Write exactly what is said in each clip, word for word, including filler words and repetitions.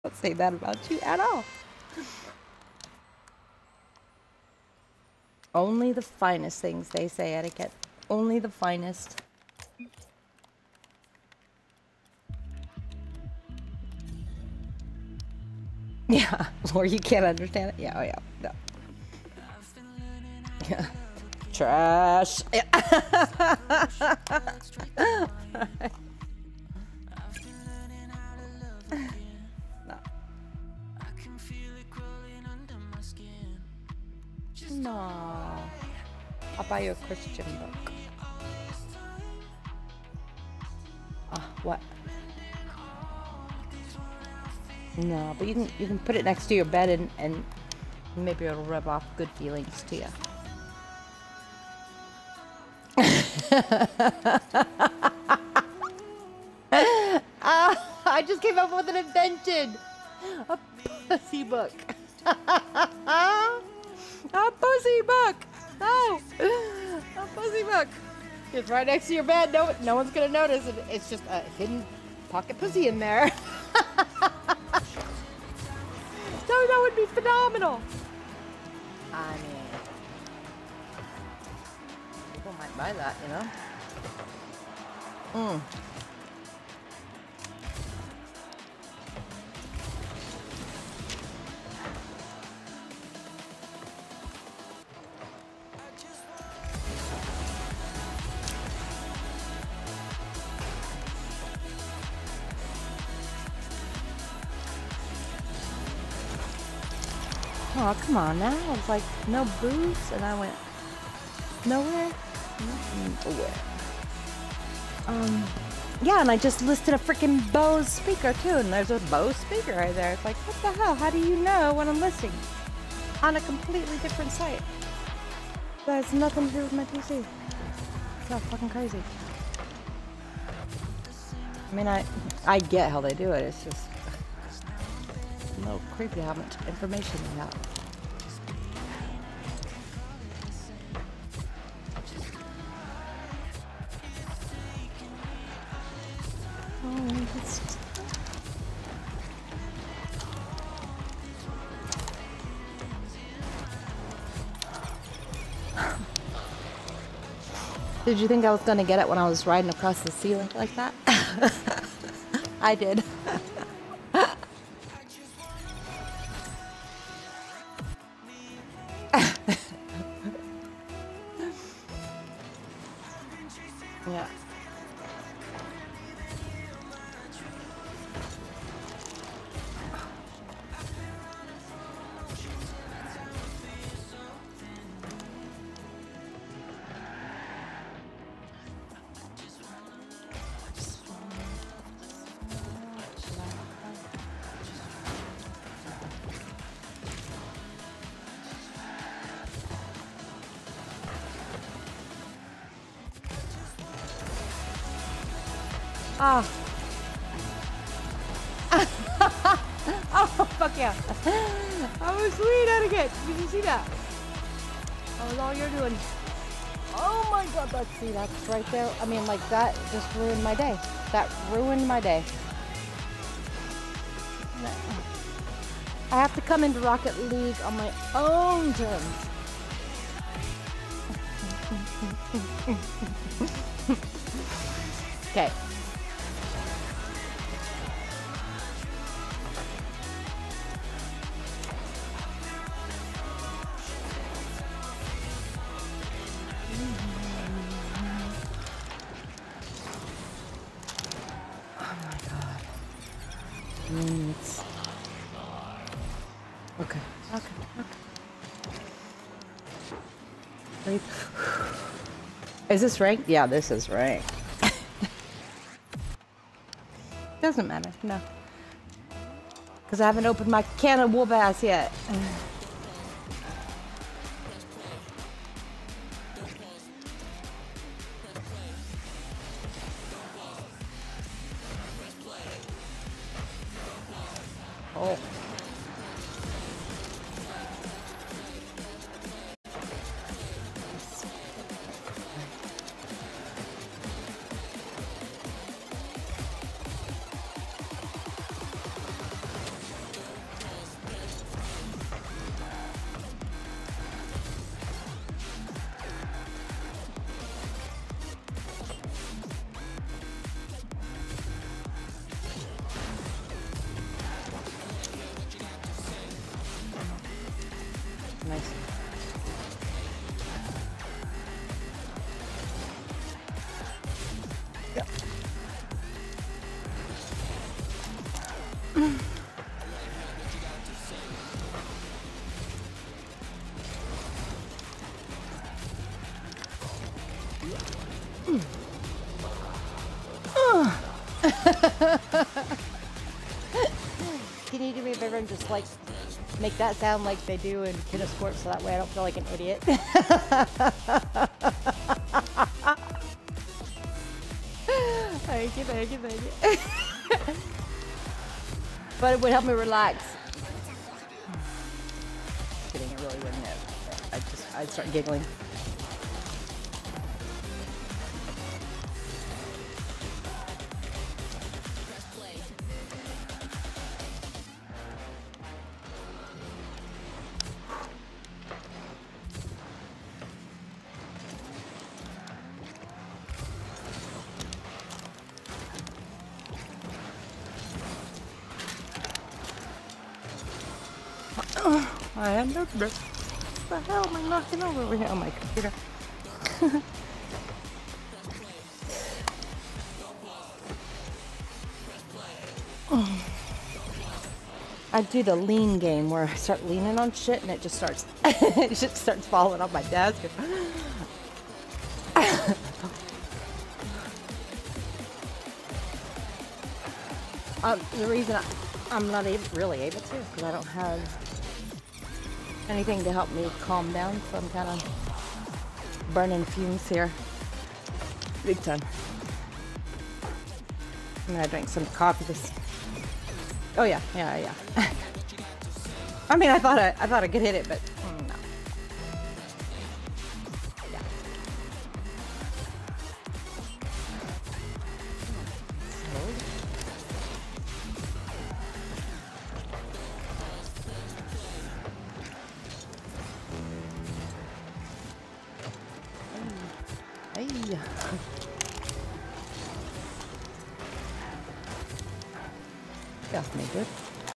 Don't say that about you at all. Only the finest things, they say, etiquette. Only the finest. Yeah, or you can't understand it. Yeah, oh yeah, no. Yeah. Trash. Yeah. No. No. I'll buy you a Christian book. Ah, uh, what? No, but you can you can put it next to your bed and and maybe it'll rub off good feelings to you. uh, I just came up with an invention. A pussy book. A pussy book. Oh, a pussy book. It's right next to your bed. No, no one's gonna notice. It. It's just a hidden pocket pussy in there. So that would be phenomenal. I mean, people might buy that, you know. Mm. Oh, come on now. I was like, no booze, and I went nowhere. Nowhere. Um, yeah, and I just listed a freaking Bose speaker too, and there's a Bose speaker right there. It's like, what the hell? How do you know when I'm listing on a completely different site? That has nothing to do with my P C. It's not fucking crazy. I mean, I I get how they do it. It's just a little creepy how much information they have. Oh, it's... Did you think I was gonna get it when I was riding across the ceiling like that? I did. Yeah. Ah. Oh, fuck yeah. That was sweet, etiquette. Did you see that? That was all you're doing. Oh my god, that's, see, that's right there. I mean, like, that just ruined my day. That ruined my day. I have to come into Rocket League on my own terms. Okay. Minutes. Okay. Okay. Okay. Wait. Is this ranked? Yeah, this is ranked. Doesn't matter. No. Because I haven't opened my can of whoop ass yet. Oh. Nice. Yep. Can you do me a favor and just like make that sound like they do in tennis courts so that way I don't feel like an idiot? Thank you, thank you, thank you. But it would help me relax. Just kidding, it really wouldn't. I just, I'd start giggling. I am nervous. What the hell am I knocking over over here on my computer? I do the lean game where I start leaning on shit and it just starts it just starts falling off my desk. um, the reason I, I'm not able, really able to is because I don't have anything to help me calm down, so I'm kind of burning fumes here. Big time. I'm gonna drink some coffee. This. Oh yeah, yeah, yeah. I mean, I thought I, I thought I could hit it, but mm, no. Yeah. Hey. Hey. Feels me good.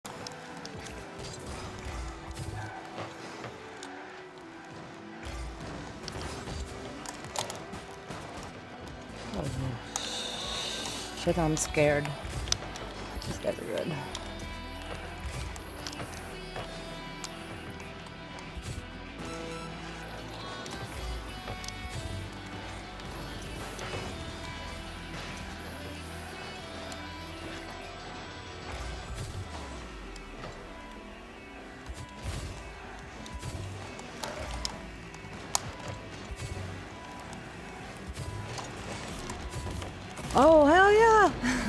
Oh, shit, I'm scared. Just never good. Oh, hell yeah!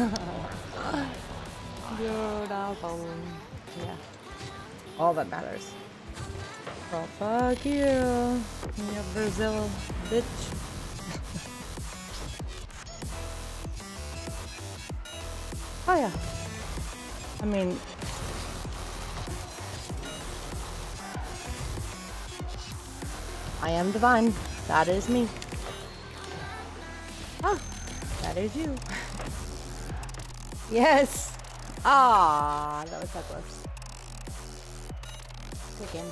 Beautiful. Yeah. All that matters. Oh, fuck you. You Brazil bitch. Oh, yeah. I mean... I am divine. That is me. Ah. That is you. Yes. Ah, that was so close. Stick in.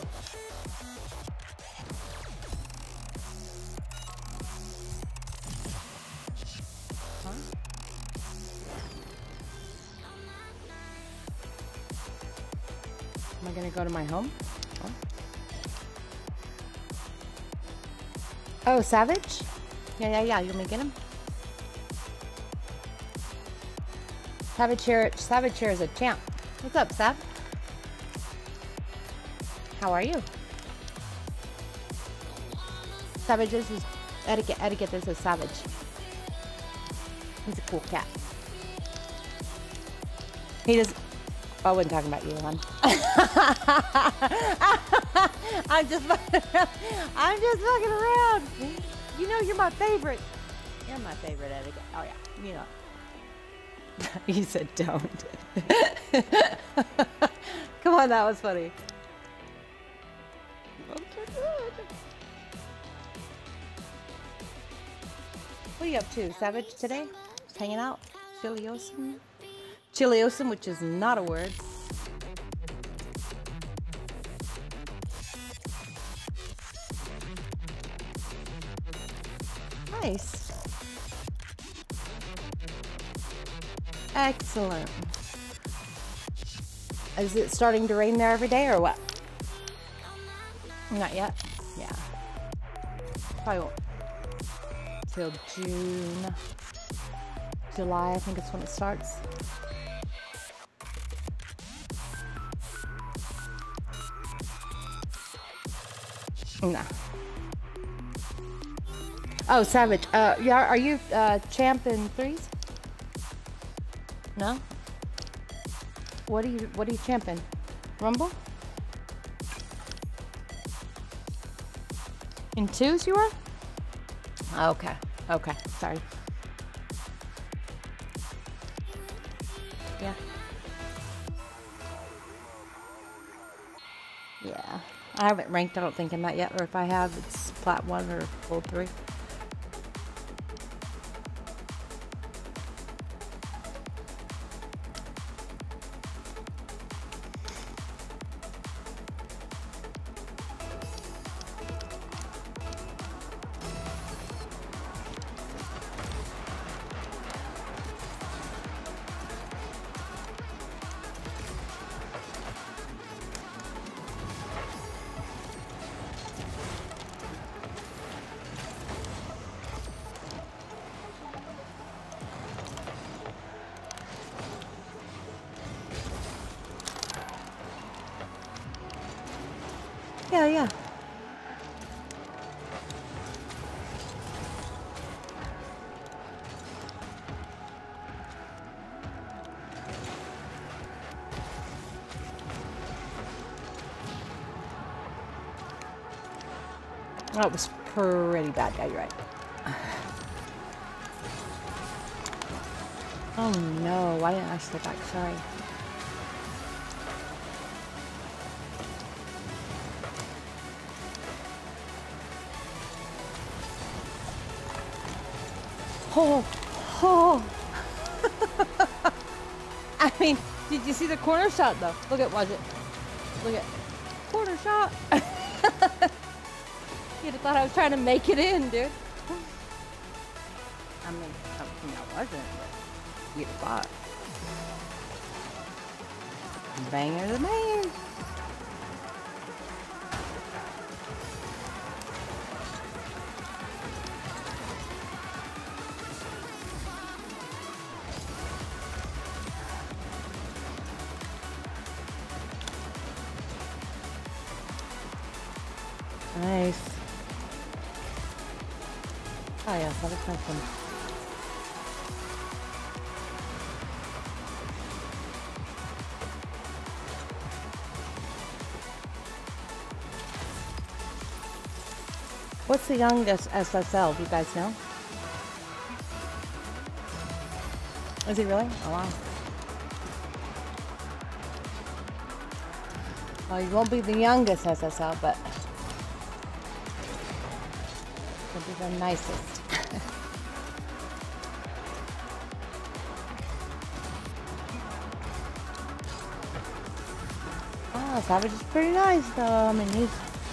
Huh? Am I gonna go to my home? Oh, oh Savage? Yeah, yeah, yeah. You want me to get him? Savage here, Savage here is a champ. What's up, Sav? How are you? Savage, this is etiquette. Etiquette. This is Savage. He's a cool cat. He does. Oh, I wasn't talking about you, hon. I'm just. I'm just fucking around. You know you're my favorite. You're my favorite, etiquette. Oh yeah, you know. He said don't. Come on, that was funny. What are you up to, Savage, today? Just hanging out? Chiliosum? Chiliosum, which is not a word. Nice. Excellent. Is it starting to rain there every day or what? Not yet? Yeah. Probably won't. Till June. July, I think it's when it starts. Nah. Oh, Savage. Uh, yeah, are you uh, champ in threes? No. What are you? What are you champing? Rumble? In twos, you are? Okay. Okay. Sorry. Yeah. Yeah. I haven't ranked, I don't think, in that yet. Or if I have, it's plat one or gold three. Yeah, yeah. That was pretty bad. Yeah, you're right. Oh no, why didn't I step back? Sorry. Oh, oh. I mean, did you see the corner shot though? Look at, watch it. Look at, corner shot. You'd have thought I was trying to make it in, dude. I mean, I, mean, I wasn't, but you'd have thought. Banger the man. Nice. Oh yeah, that was kind of fun. What's the youngest S S L? Do you guys know? Is he really? Oh wow. Well, you won't be the youngest S S L, but you'll be the nicest. Oh, Savage is pretty nice though. I mean, he's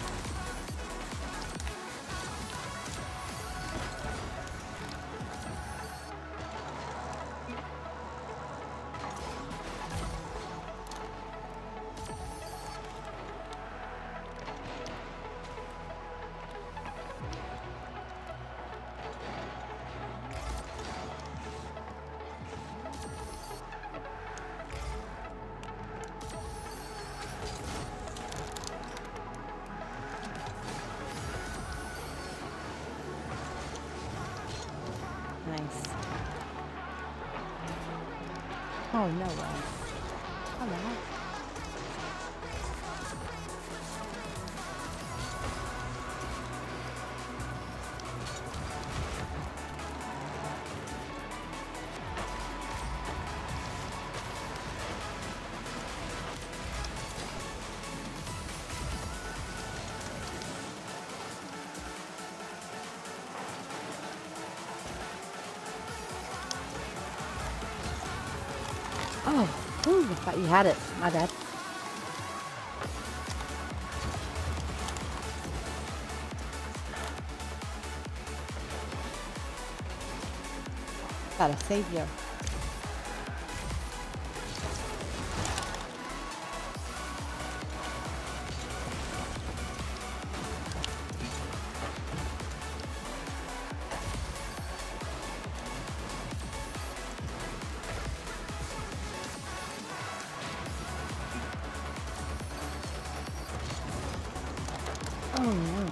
nice. Oh, no way. Hello. Oh, ooh, I thought you had it. My bad. Got a savior. Oh no.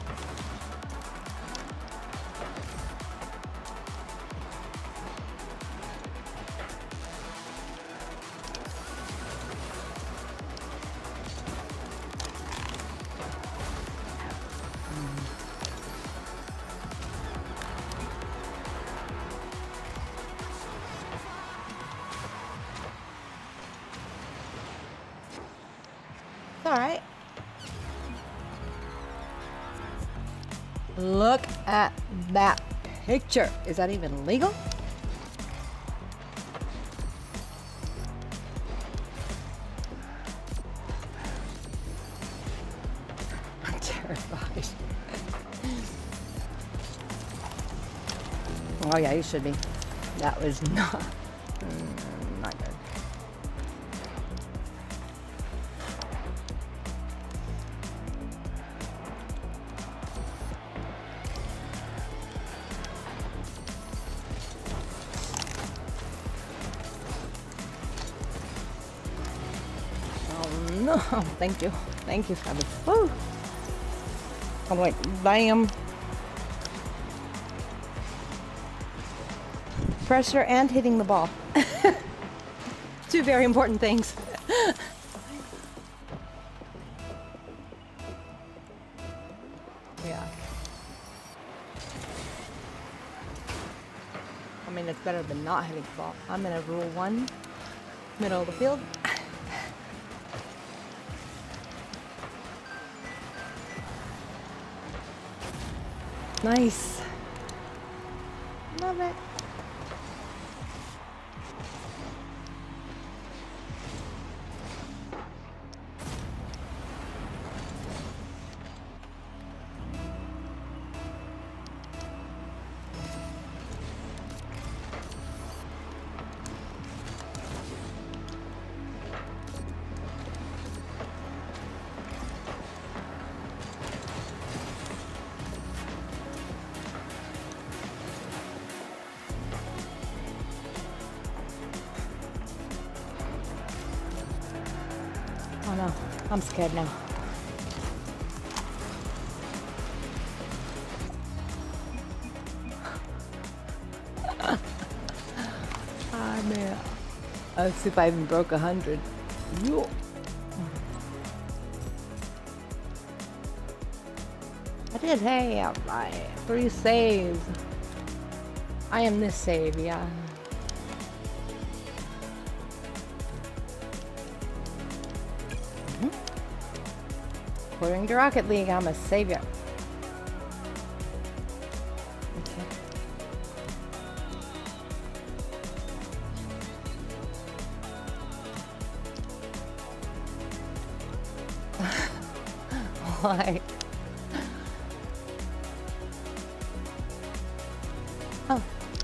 It's all right. Look at that picture. Is that even legal? I'm terrified. Oh yeah, you should be. That was not, mm, not good. No, thank you. Thank you, Fabi. Woo! Oh, wait, bam. Pressure and hitting the ball. Two very important things. Yeah. I mean, it's better than not hitting the ball. I'm in a rule one, middle of the field. Nice. Love it. Oh no, I'm scared now. Ah man, let's see if I even broke a hundred. I did. Hey, I have three saves. I am this save, yeah. According to Rocket League, I'm a savior. Okay. Why? Oh.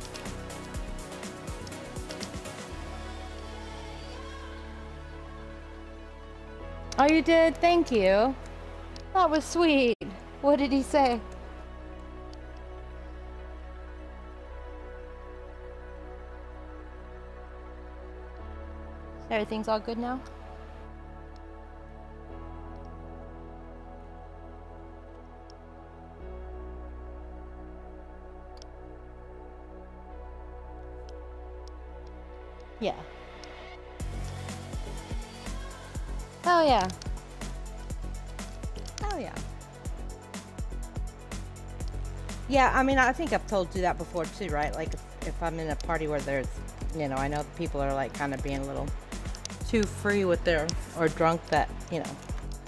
Oh, you did? Thank you. That was sweet. What did he say? Everything's all good now? Yeah. Oh yeah. Oh yeah. Yeah, I mean, I think I've told you that before too, right? Like if, if I'm in a party where there's, you know, I know people are like kind of being a little too free with their, or drunk that, you know.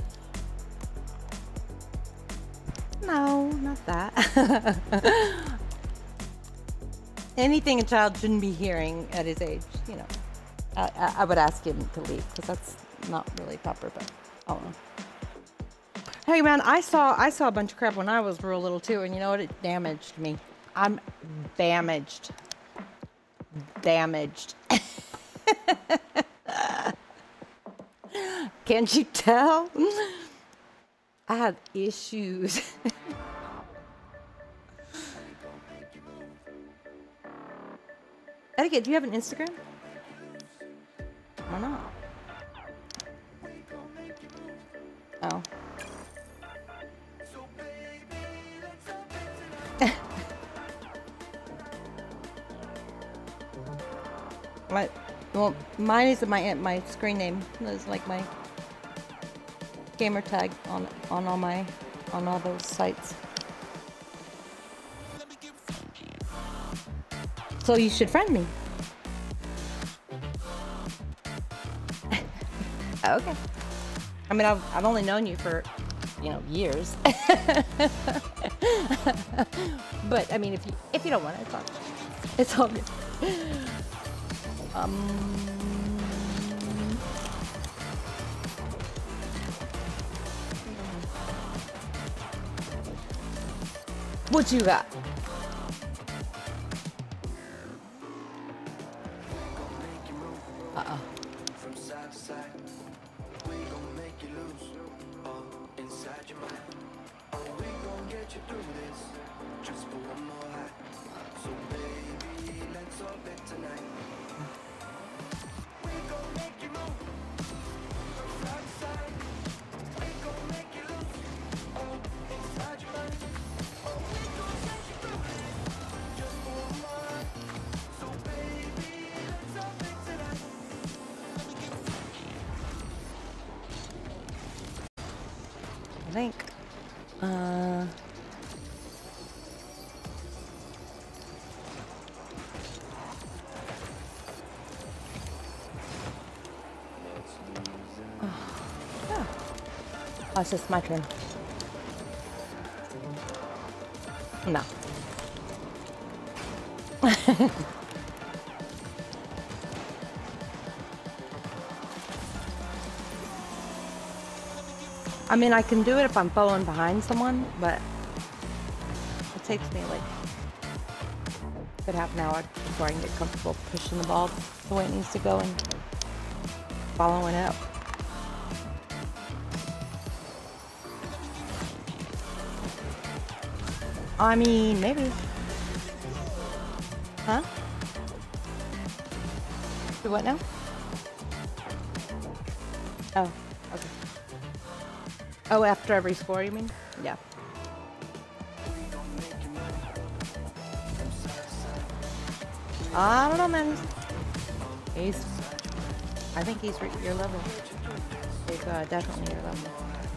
No, not that. Anything a child shouldn't be hearing at his age, you know. I, I would ask him to leave because that's not really proper, but I don't know. Hey man, I saw I saw a bunch of crap when I was real little too, and you know what? It damaged me. I'm damaged. damaged. Can't you tell? I have issues. Etiquette, do you have an Instagram? Or not? Oh. My, well, mine is my my screen name. It's like my gamer tag on on all my on all those sites. So you should friend me. Okay. I mean, I've I've only known you for, you know, years. But I mean, if you if you don't want it, it's all it's all good. Um. What you got? Uh-oh. From side to side, we gon' make you lose all inside your mind. Oh, we gon' get you through this just for one more high. So baby, let's all bet tonight. We gon' make you move from side to side. We gon' make you lose all inside your mind. Oh, we gon' get you through this just for one more high. So baby, let's all bet tonight. I think, uh, oh, yeah. Oh, it's just my turn. No. I mean, I can do it if I'm following behind someone, but it takes me like a good half an hour before I can get comfortable pushing the ball the way it needs to go and following it up. I mean, maybe. Huh? Do what now? Oh, okay. Oh, after every score, you mean? Yeah. I don't know, man. He's, he's I think he's re your level. He's uh, definitely your level.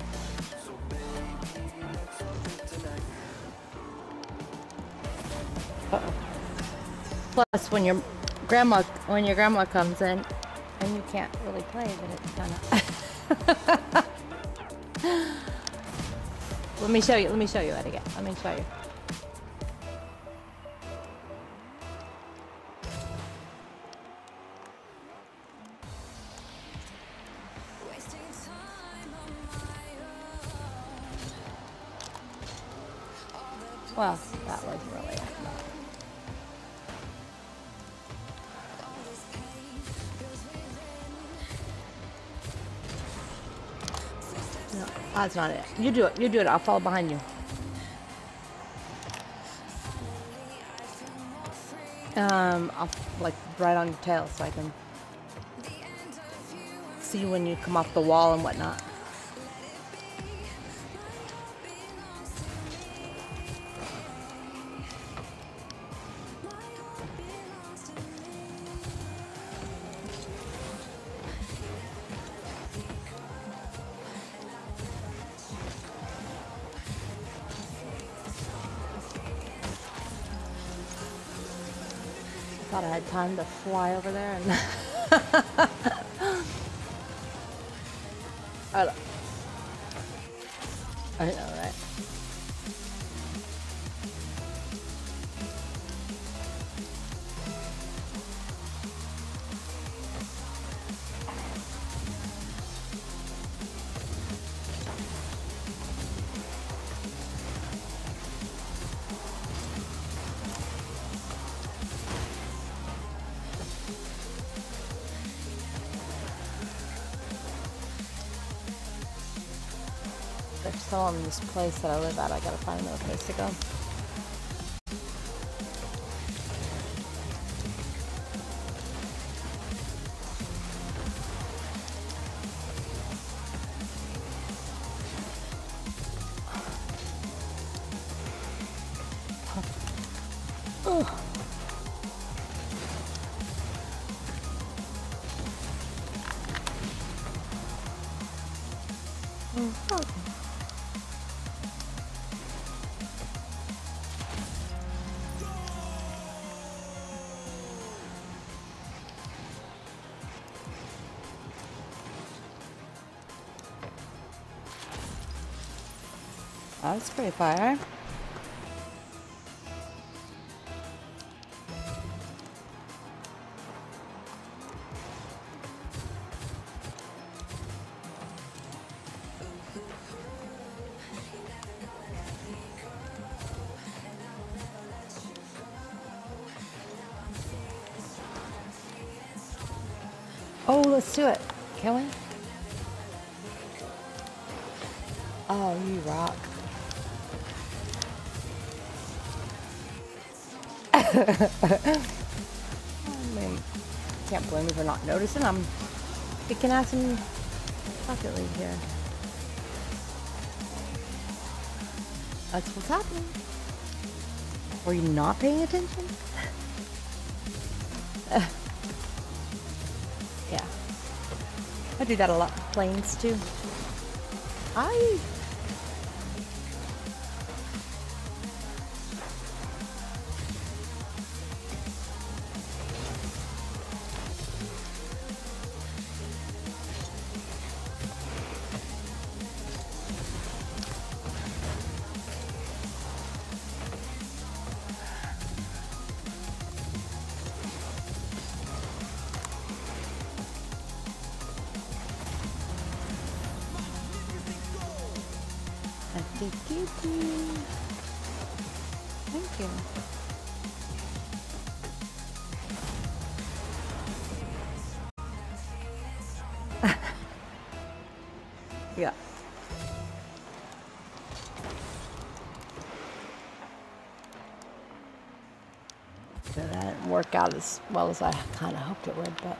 Uh-oh. Plus, when your grandma when your grandma comes in and you can't really play, then it's kind of. Let me show you. Let me show you that again. Let me show you. Well, that was really not. No, that's not it. You do it. You do it. I'll follow behind you. Um, I'll like right on your tail so I can see when you come off the wall and whatnot. Thought I had time to fly over there and I don't I know, right? They're selling this place that I live at. I gotta find another place to go. Oh, that's pretty fire. Oh, let's do it. Can we? Oh, you rock. I mean, can't blame me for not noticing. I'm picking out some Rocket League here. That's what's happening. Were you not paying attention? uh, yeah. I do that a lot with planes too. I... Thank you. Yeah. So that didn't work out as well as I kind of hoped it would, but.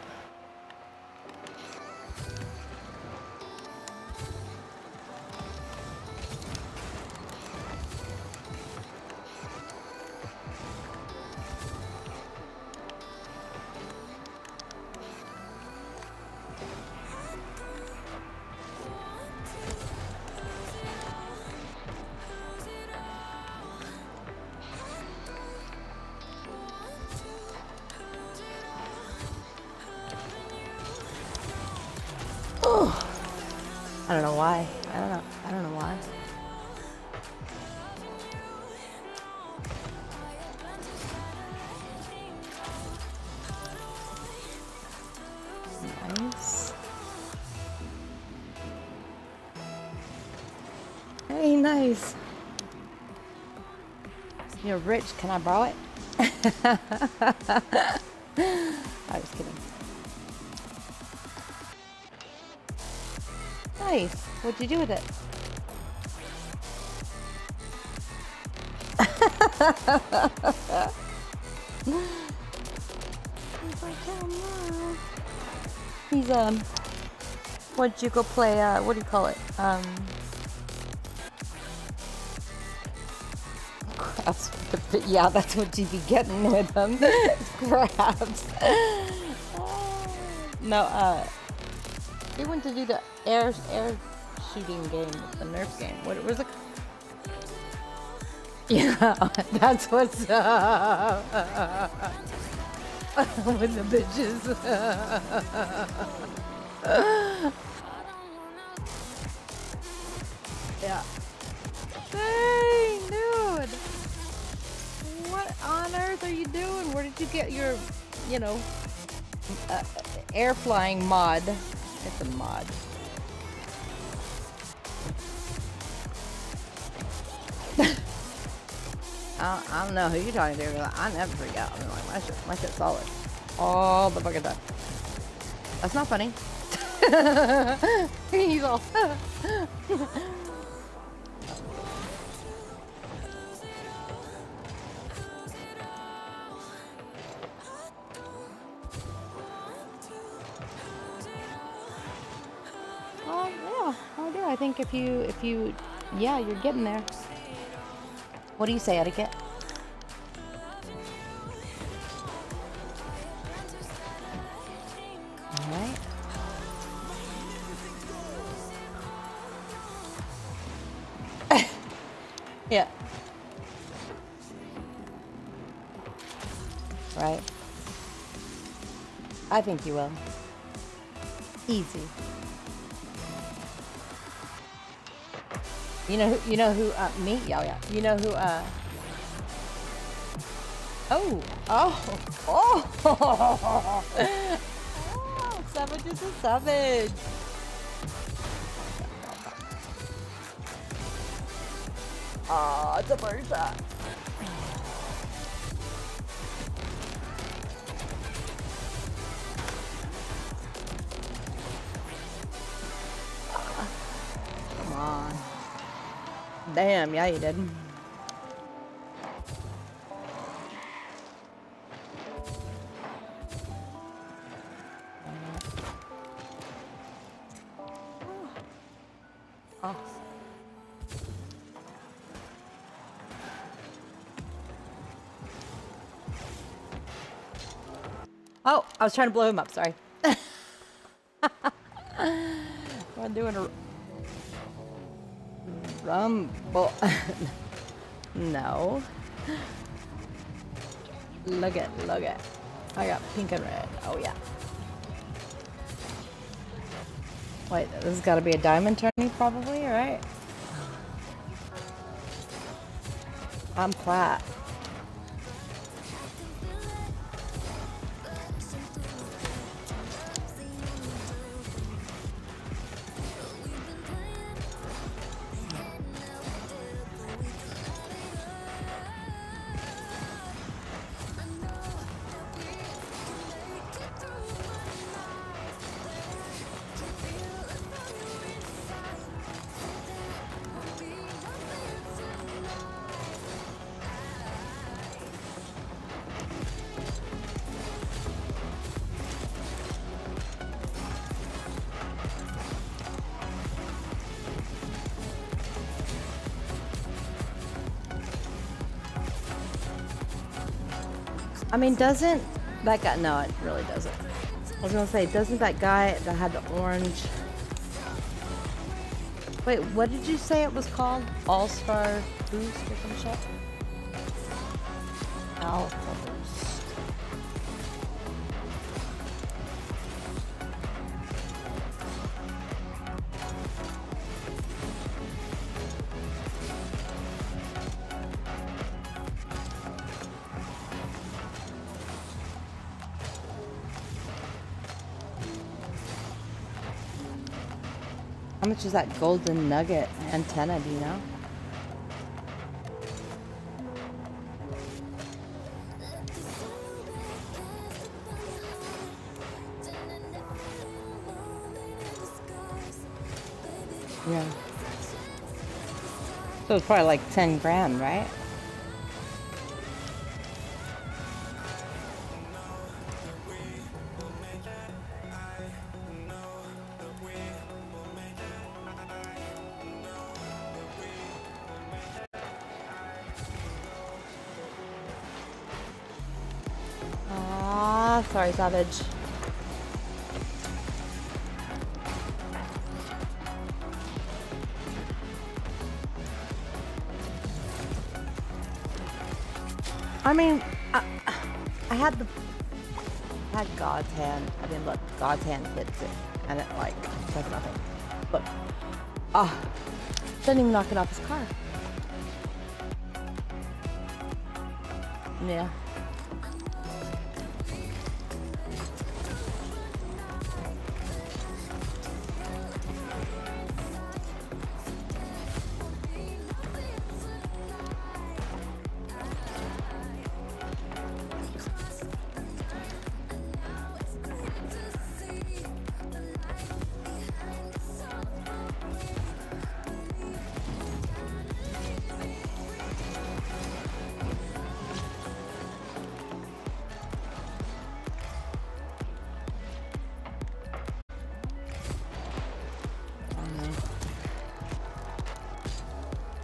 I don't know why. I don't know. I don't know why. Nice. Hey, nice. You're rich. Can I borrow it? I was kidding. Nice. What'd you do with it? He's um. What'd you go play? Uh, what do you call it? Um. Crabs. Yeah, that's what you be getting with them. Crabs. No. Uh. They went to do the air air shooting game, the Nerf game. What was it? Yeah, that's what's up with the bitches. Yeah. Dang, dude. What on earth are you doing? Where did you get your, you know, uh, air flying mod? It's a mod. I, don't, I don't know who you're talking to. Like, I never freak out. I mean, like, my shit, my shit's solid. All the fucking time. That's not funny. He's all. I think if you, if you, yeah, you're getting there. What do you say, etiquette? All right. Yeah. Right. I think you will. Easy. You know who, you know who, uh, me? Yeah, yeah. You know who, uh, oh, oh, oh, oh, Savage is a savage. Ah, oh, it's a bird shot. Come on. Damn, yeah, you did. Oh. Oh, I was trying to blow him up, sorry. I'm doing a rumble. No. Look at, look at. I got pink and red. Oh yeah. Wait, this has got to be a diamond tourney probably, right? I'm plat. I mean, doesn't that guy, no, it really doesn't. I was gonna say, doesn't that guy that had the orange, wait, what did you say it was called? All-Star Boost or some shit? Alpha Boost. How much is that golden nugget antenna, do you know? Yeah. So it's probably like ten grand, right? Sorry, Savage. I mean, I, I had the, I had God's hand. I mean, look, God's hand hits it, and it like does nothing. Look, ah, oh, didn't even knock it off his car. Yeah.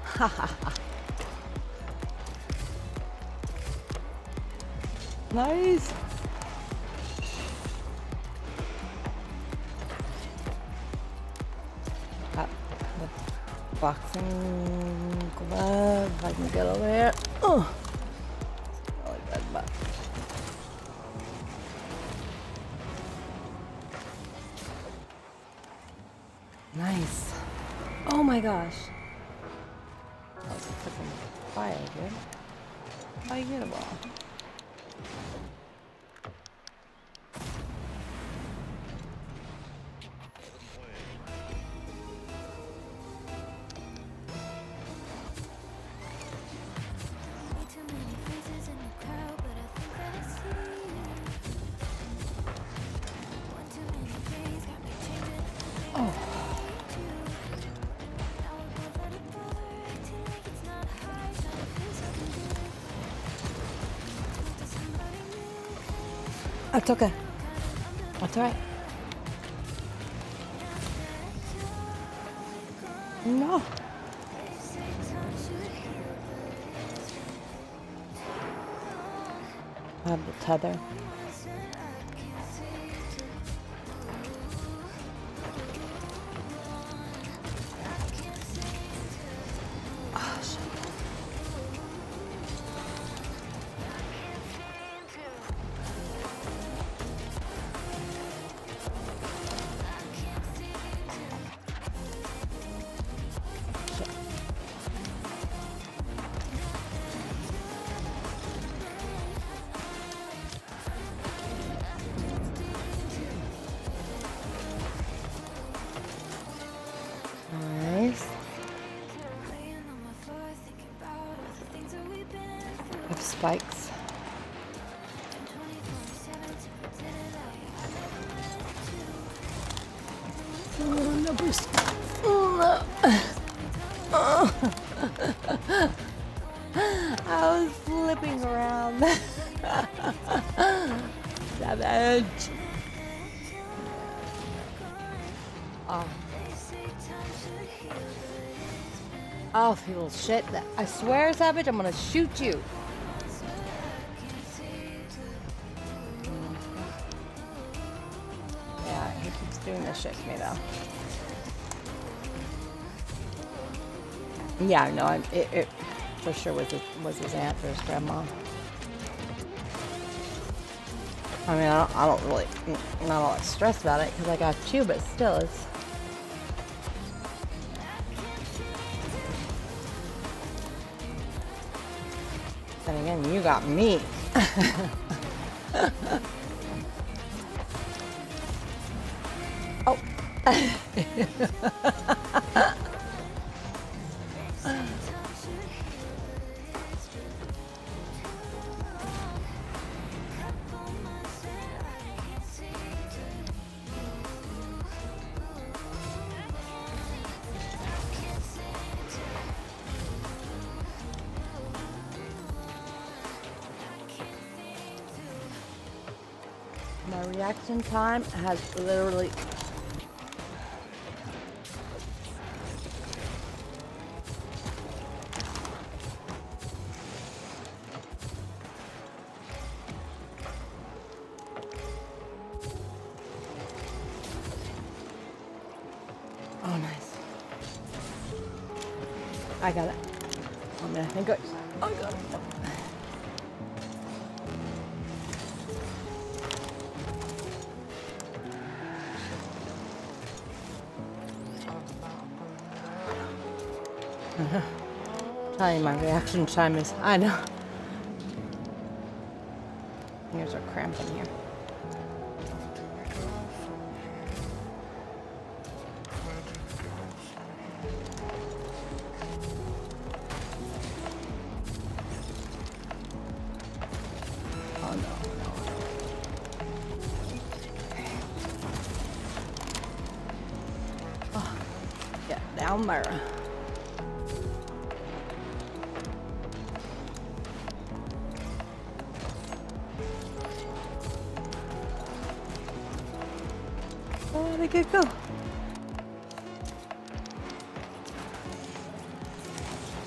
Ha ha ha. Nice. Got the boxing glove. If I can get over here. Oh, really good, but. Nice. Oh my gosh. That was freaking fire, dude. How you get a ball? It's okay. That's all right. No. I have the tether. Oh, shit. Nice. Have spikes. Little numbers. Oh. I was flipping around. Savage. Oh. Oh, people shit. I swear, Savage, I'm gonna shoot you. Yeah, he keeps doing this shit to me, though. Yeah, no, I, it, it for sure was his, was his aunt or his grandma. I mean, I don't, I don't really, not all that stressed about it because I got you, but still, it's. Then again, you got me. Oh. My reaction time has literally oh nice. I got it. Oh man, I think I, I got it. Uh-huh. Tell you my reaction time is, I know. Fingers are cramping here. Oh no, no. Oh, get down there. Oh, they could go.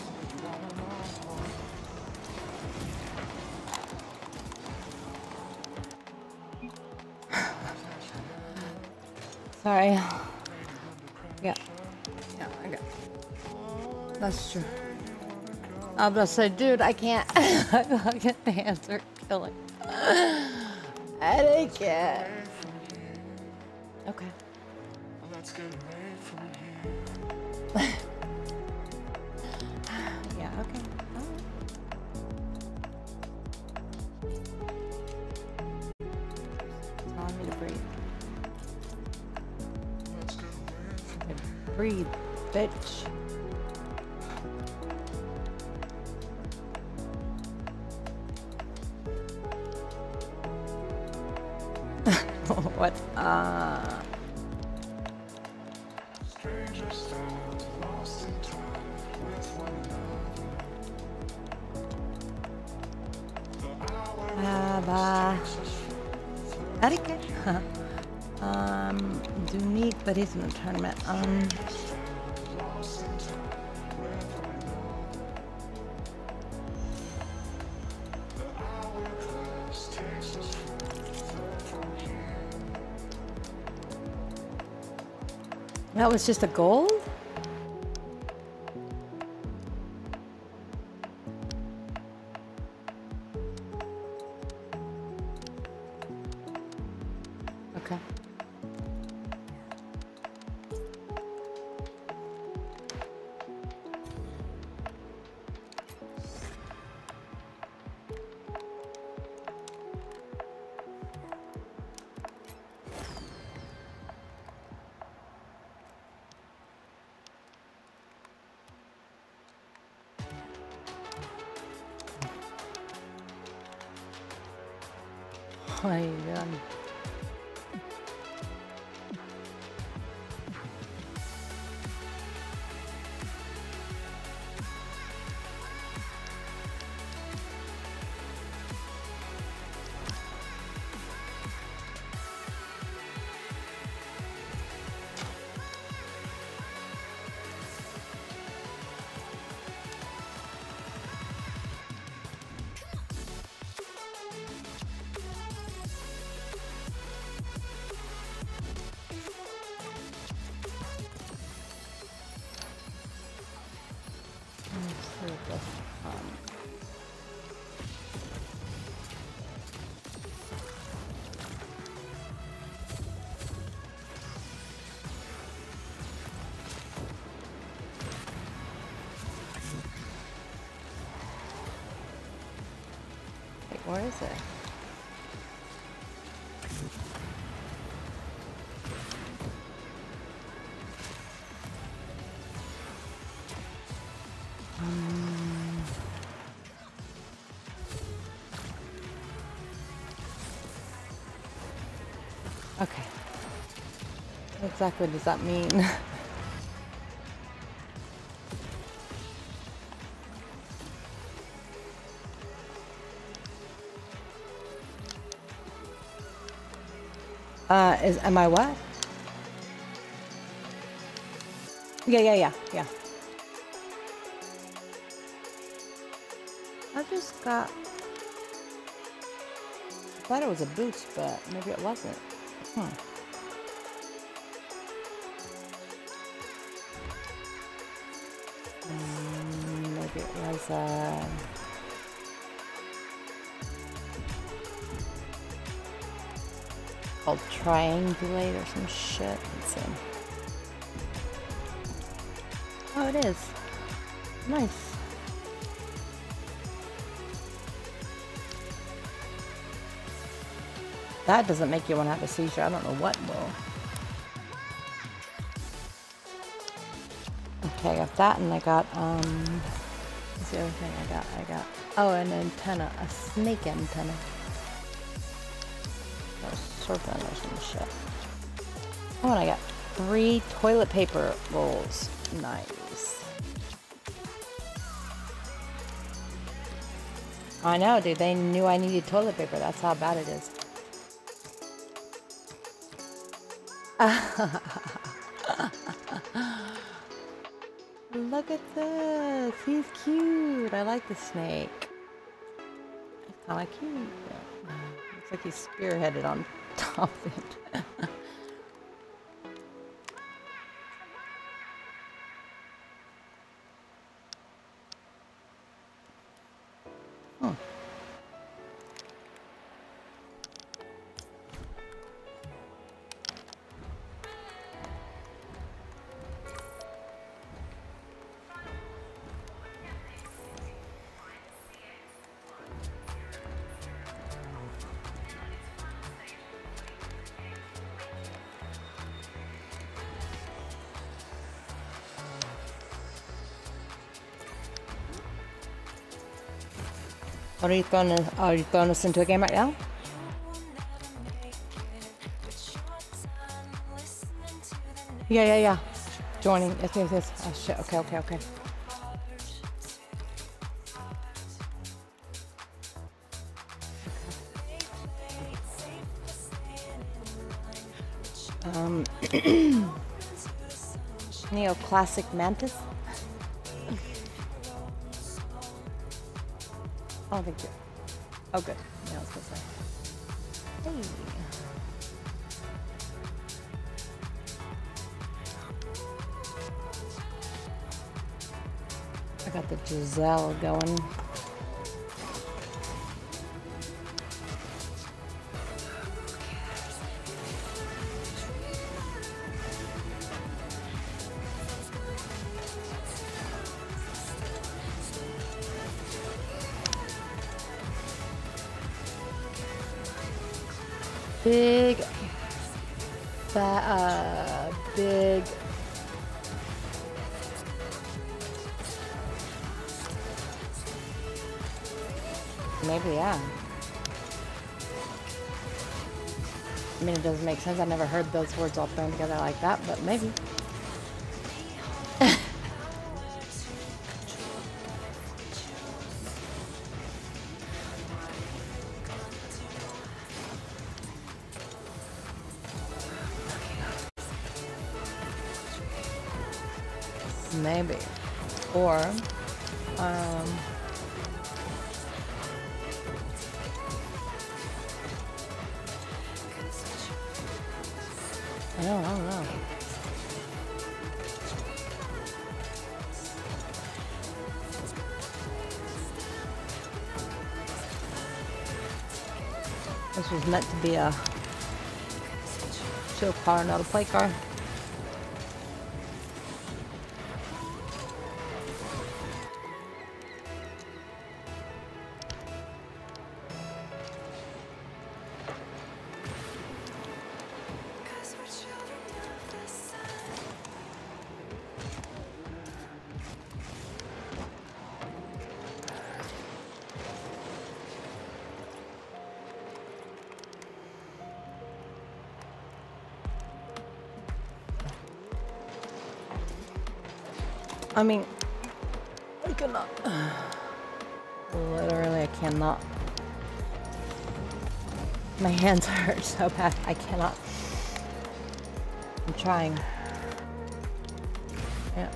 Sorry. Yeah. Yeah, I got. That's true. I was gonna say, dude, I can't. Fucking hands are killing. Headache it. Okay. Yeah, okay. All right. Telling me to breathe. Breathe, bitch. What? Uh. Ah, bah. Okay. um, Dunique, but he's in the tournament. Um. That was just a gold? Okay. What are you doing? Wait, where is it? Um, okay. What exactly does that mean? uh, is am I what? Yeah, yeah, yeah, yeah. I just got. I thought it was a boost, but maybe it wasn't. Hmm. Um, maybe it was uh called triangulate or some shit. Let's see. Oh, it is. Nice. That doesn't make you want to have a seizure. I don't know what will. Okay, I got that, and I got, um, what's the other thing I got? I got, oh, an antenna, a snake antenna. Or serpent or some shit. Oh, and I got three toilet paper rolls. Nice. I know, dude. They knew I needed toilet paper. That's how bad it is. Look at this. He's cute. I like the snake. He's kind of cute. Yeah. Looks like he's spearheaded on top of it. What are you throwing? In, oh, are you throwing us into a game right now? Yeah, yeah, yeah. Joining. Yes, yes, yes. Oh shit. Okay, okay, okay. Um, Neoclassic Mantis. Oh, thank you. Oh, good. Yeah, I was gonna say. Hey. I got the Giselle going. Big, fat, uh, big. Maybe, yeah. I mean, it doesn't make sense. I never heard those words all thrown together like that, but maybe. Maybe. Or, um... I don't, I don't know. This was meant to be a show car, not a play car. I mean, I cannot. Literally, I cannot. My hands hurt so bad. I cannot. I'm trying. Yeah.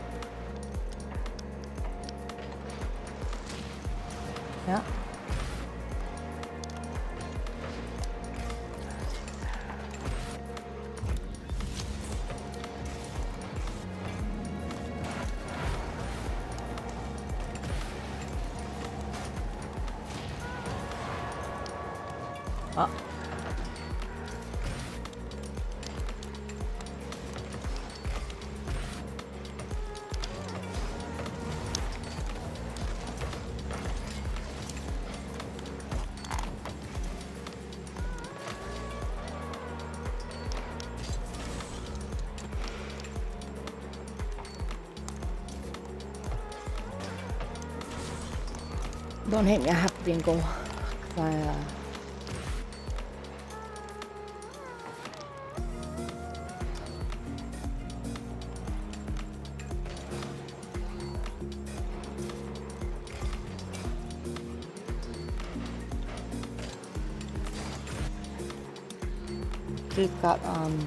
Yeah. Oh. Don't hate me, I have to be in goal. 'Cause I, uh, We've got, um,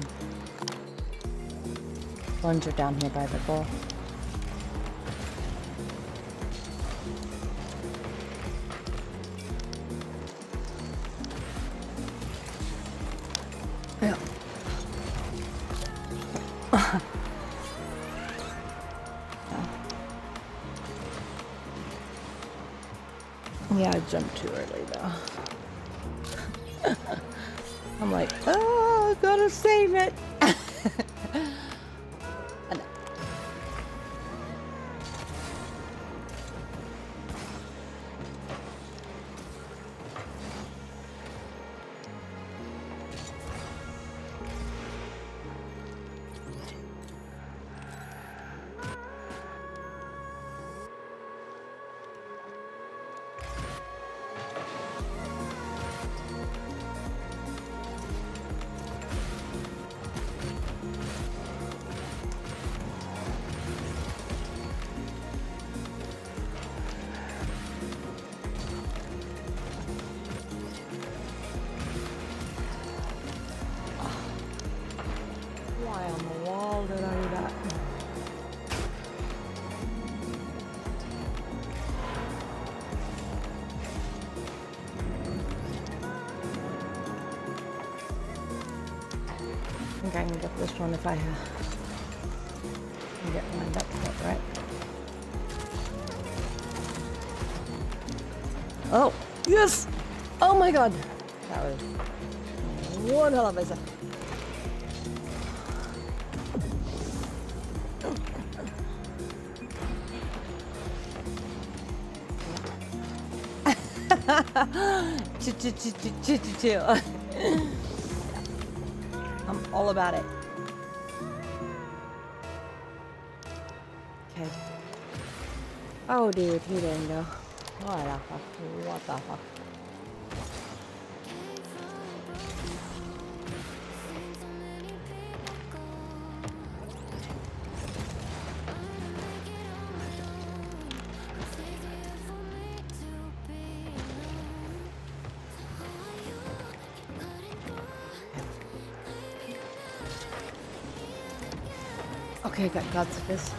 plunger down here by the goal. Yeah. Yeah, I jumped too early though. I'm like, oh, I gotta save it. And I can get this one if I uh, can get lined up for it, right? Oh, yes! Oh my god! That was one hell of a second. I'm all about it. Okay. Oh, dude, he didn't go. What the fuck? What the fuck? Okay, got got this.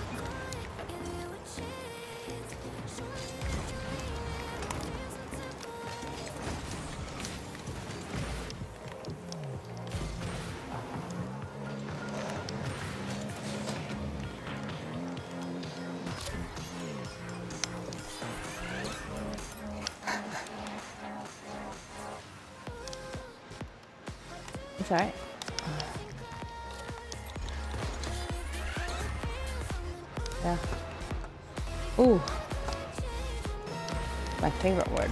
It's alright. Yeah. Ooh. My favorite word.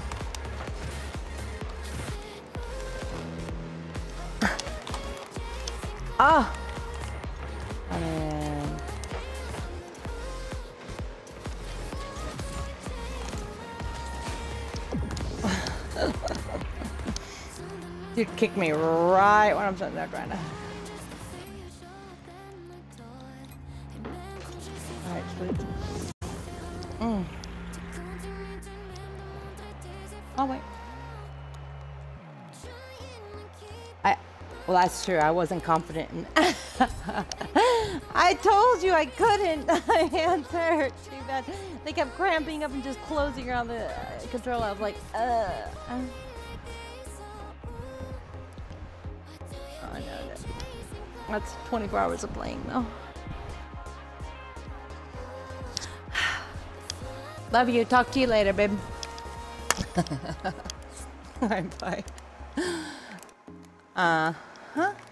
Ah! I mean... You'd kick me right when I'm sitting there trying to... Alright, sweet. Mm. Oh, wait. I... Well, that's true. I wasn't confident in... I told you I couldn't. My hands hurt too bad. They kept cramping up and just closing around the uh, controller. I was like, uh... Oh, no, no. That's twenty-four hours of playing, though. Love you. Talk to you later, babe. Alright, bye. Uh huh.